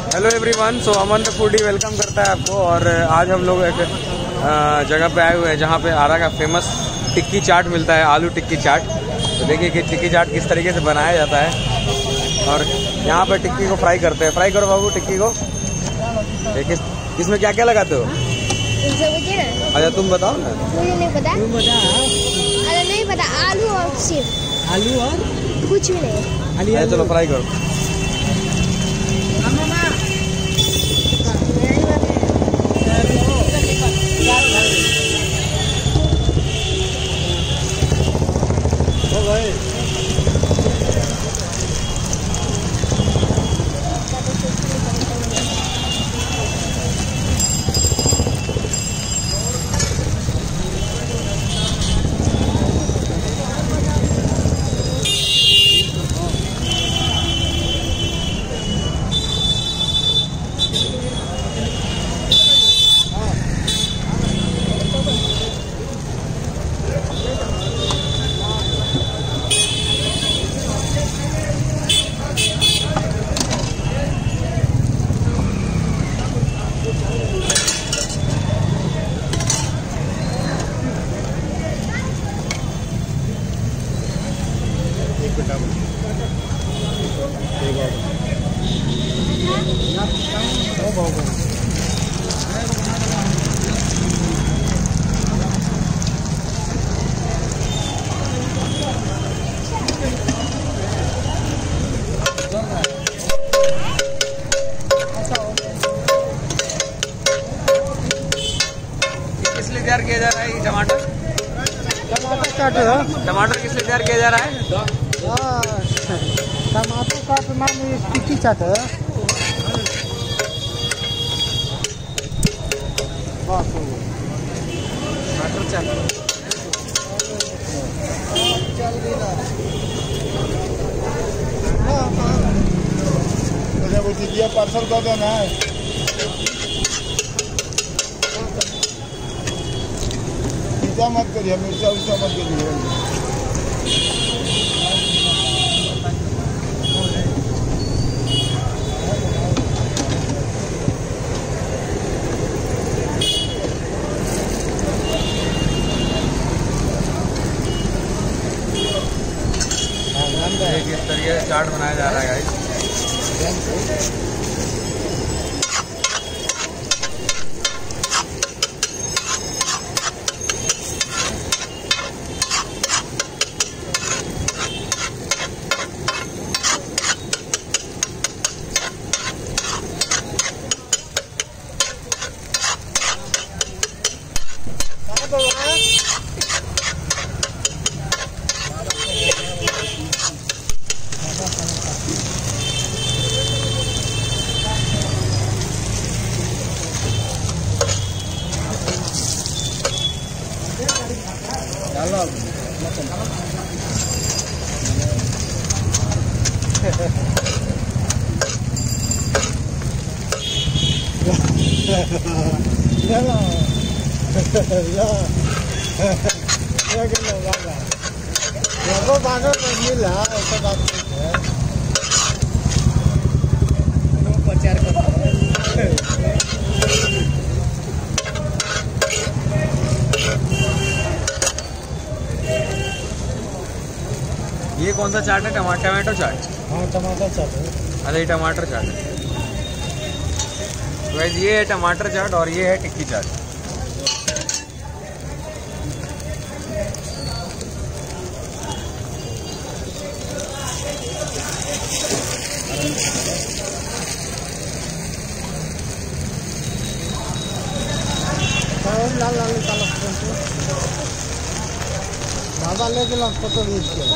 Hello everyone, so Aman the foodie welcome करता है आपको। और आज हम लोग एक जगह पे आए हुए हैं जहाँ पे आरा का फेमस टिक्की चाट मिलता है, आलू टिक्की चाट। तो देखिए कि टिक्की चाट किस तरीके से बनाया जाता है। और यहाँ पे टिक्की को फ्राई करते हैं। फ्राई करो बाबू टिक्की को। देखिए इसमें क्या क्या लगाते हो? अच्छा तुम बताओ ना। मुझे नहीं पता। अरे नहीं पता। आलू और सिर्फ आलू और कुछ भी नहीं। चलो फ्राई करो। किस लिए तैयार किया जा रहा है ये टमाटर? टमाटर किस लिए तैयार किया जा रहा है? टमाटर चाट माने टिक्की चाट है। टमाटर चाट पार्सल कर देना है। मिर्चा मत करिए, मिर्चा उर्चा मत करिए। किस तरीके से चाट बनाया जा रहा है गाइस। ये कौन सा चाट है? टमाटो चाट। हाँ टमाटर चाट है। अरे ये टमाटर चाट है। तो ये है टमाटर चाट और ये है टिक्की चाट। लाल लाल दादा ले गेल फोटो खींच के।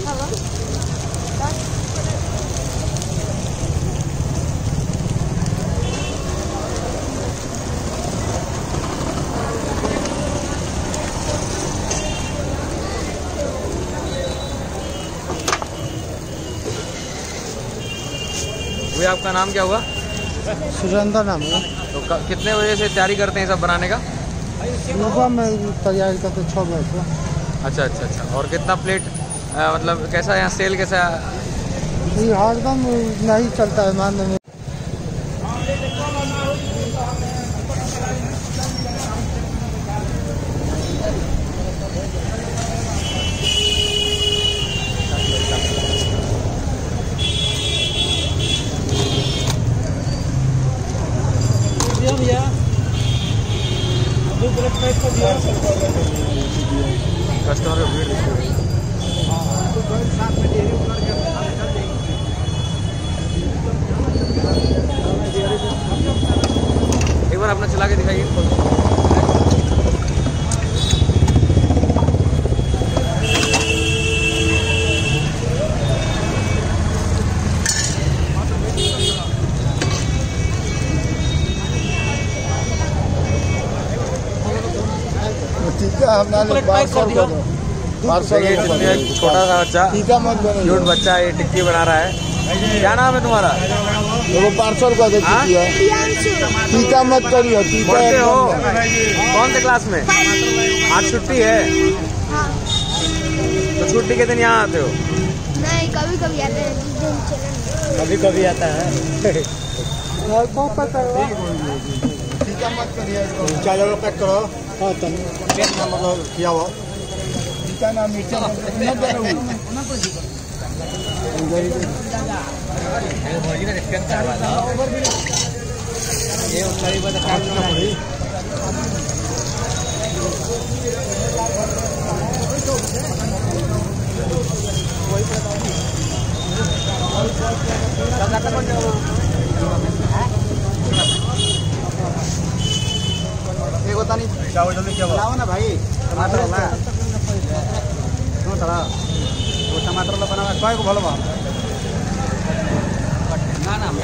वो आपका नाम क्या हुआ? सुरेंद्र नाम है। तो कितने बजे से तैयारी करते हैं सब बनाने का? सुबह में तैयारी करते 6 बजे से। अच्छा। और कितना प्लेट मतलब कैसा यहाँ सेल कैसा? हरदम नहीं चलता है मान में। कस्टमर का भीड़ देखिए। एक बार अपना चला के दिखाइए। ठीक है, हमने 1200 छोटा सा बच्चा, क्यूट बच्चा ये टिक्की बना रहा है। क्या नाम है तुम्हारा? वो 500 रुपया दे दीजिए। टीका मत करिए। पढ़ते हो कौन से क्लास में? आज छुट्टी है तो छुट्टी के दिन यहाँ आते हो? नहीं, कभी कभी आते हैं। कभी कभी आता है। टीका मत करिए। 40 पैक करो। हाँ, मतलब किया हुआ टीका ना मिर्चा एक बता नहीं क्या जल्दी क्या बनाओ ना भाई। टमाटर वाला थोड़ा वो टमाटर वाला बनावा कई को भलो बा ना ना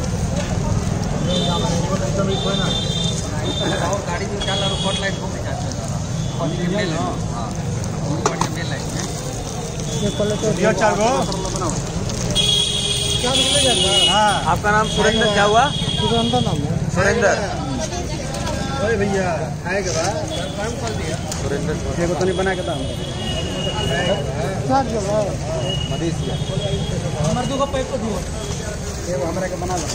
गाड़ी जो चल रहा फोट लाइट को हां मेल हां बढ़िया मेल लाइट ये पहले तो ये चार गो बनाओ क्या मिलेगा। हां, आपका नाम सुरेंद्र क्या हुआ? सुरेंद्र नाम है। सुरेंद्र। अरे भैया आएगा बा कंफर्म कर दिया। सुरेंद्र ये को तो नहीं बना के दाम क्या जगह मधेसिया। हमारे दो का पैक को दियो। ये हमरा के बना लो।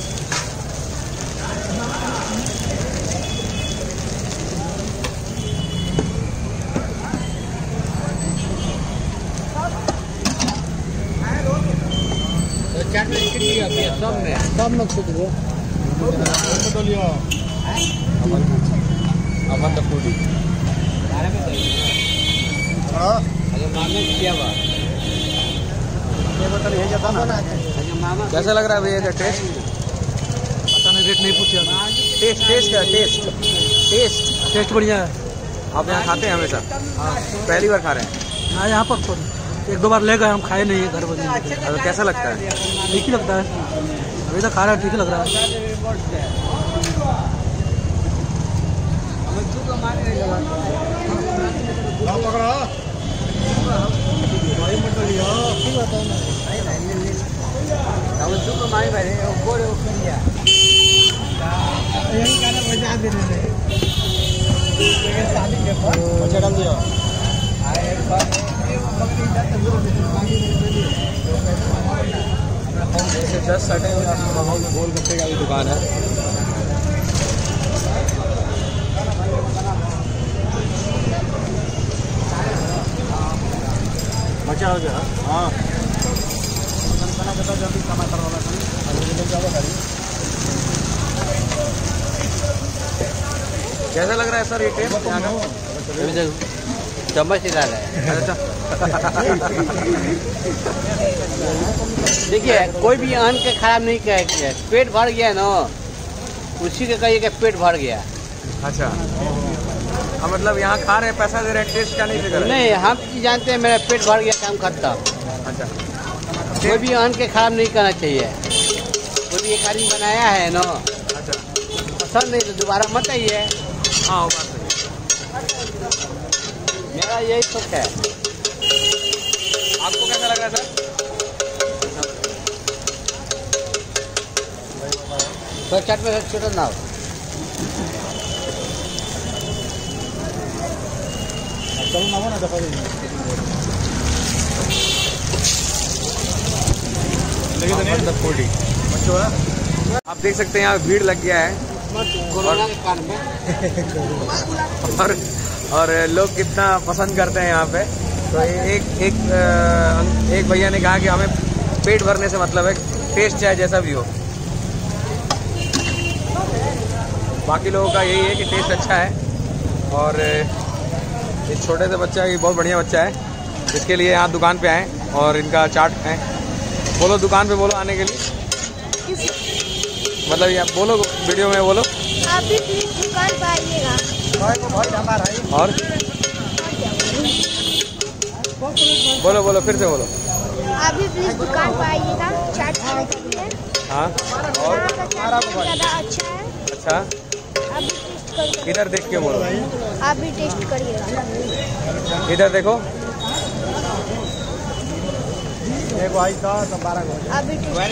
चाट में टिकट भी आती है सब में छूट गया। Aman the foodie. हां, अगर मामले क्या बात ये बता नहीं जाता ना। कैसा लग रहा है भैया का टेस्ट? पता नहीं, रेट नहीं पूछा। टेस्ट टेस्ट क्या? टेस्ट टेस्ट बढ़िया है। आप यहाँ खाते हैं हमेशा? पहली बार खा रहे हैं? हाँ, यहाँ पर एक दो बार ले गए, हम खाए नहीं है घर बने। तो कैसा लगता है? ठीक ही लगता है, अभी तक खा रहा है, ठीक ही लग रहा है। डाल दिया। जस्ट सटे गोलगप्पे का भी दुकान है। मचा हो गया। हाँ, टमाटर वाला कैसा लग रहा है सर ये टेस्ट यहाँ का? चम्मच हिला रहा है। अच्छा देखिए, कोई भी अन्न के खराब नहीं कहे, पेट भर गया ना, उसी के कहिए कि पेट भर गया। अच्छा, मतलब यहाँ खा रहे हैं, पैसा दे रहे हैं, टेस्ट का नहीं फिक्र है? नहीं, हम जानते हैं मेरा पेट भर गया, काम खत्म। अच्छा, कोई भी अन्न के खराब नहीं करना चाहिए। कोई भी एक आदमी बनाया है ना, अच्छा, पसंद नहीं तो दोबारा मत आइए। हाँ वो बात सही है। मेरा यही सोच है। आपको कैसा लग रहा है सर? तो चाट में छोटा ना हो। आप देख सकते हैं यहाँ भीड़ लग गया है कोरोना के कारण में। और लोग कितना पसंद करते हैं यहाँ पे। तो एक भैया ने कहा कि हमें पेट भरने से मतलब है, टेस्ट चाहे जैसा भी हो। बाकी लोगों का यही है कि टेस्ट अच्छा है और ये छोटे से बच्चा, ये बहुत बढ़िया बच्चा है, इसके लिए यहाँ दुकान पे आए और इनका चाट खाएं। बोलो दुकान पे बोलो आने के लिए, मतलब ये बोलो वीडियो में बोलो। आप भी प्लीज दुकान पर आइएगा। और बोलो बोलो फिर से बोलो। आप भी प्लीज दुकान पर आइएगा चाट खाने के लिए। हाँ और यहाँ का चाट बहुत ज़्यादा अच्छा है। अच्छा, आप भी टेस्ट करिए। इधर देख के बोलो। आप भी टेस्ट करिएगा। इधर देखो। आप भी टेस्ट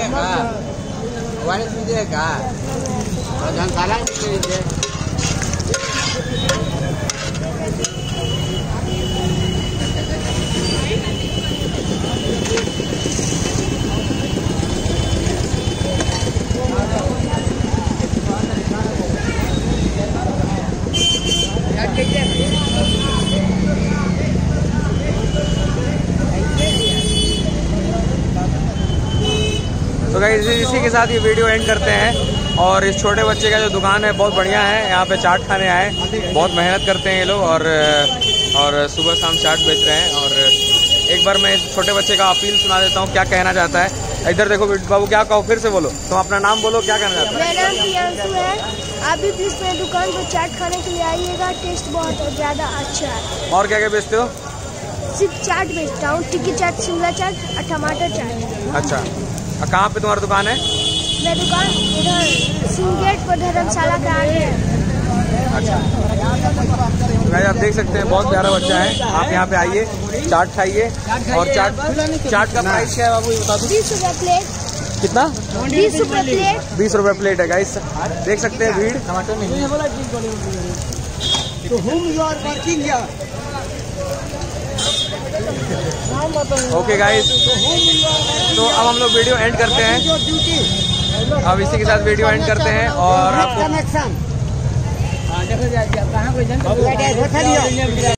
तो गाइस इसी के साथ ये वीडियो एंड करते हैं। और इस छोटे बच्चे का जो दुकान है बहुत बढ़िया है, यहाँ पे चाट खाने आए, बहुत मेहनत करते हैं ये लोग और सुबह शाम चाट बेच रहे हैं। और एक बार मैं इस छोटे बच्चे का अपील सुना देता हूँ, क्या कहना चाहता है। इधर देखो बाबू, क्या कहो फिर से बोलो, तुम अपना नाम बोलो, क्या कहना चाहता है। मेरा नाम प्रियांशु है। आप भी प्लीज मेरी दुकान पर चाट खाने के लिए आइएगा, टेस्ट बहुत ज़्यादा अच्छा है। और क्या क्या बेचते हो। सिर्फ चाट बेचता हूँ, टिक्की चाट, शिमला चाट और टमाटर चाट। अच्छा, कहाँ पे तुम्हारी दुकान है। मेरी दुकान उधर सिंह गेट पर धर्मशाला के आगे है। अच्छा, तो भाई आप देख सकते हैं बहुत प्यारा बच्चा है। आप यहाँ पे आइए, चाट खाइए। और चाट का प्राइस क्या है बाबू, ये बता दो। 20 रुपये प्लेट। कितना। 20 रुपये प्लेट। 20 रुपये प्लेट है गाइस, देख सकते हैं भीड़। ओके गाइस, तो अब हम लोग वीडियो एंड करते हैं। अब इसी के साथ वीडियो एंड करते हैं और आपको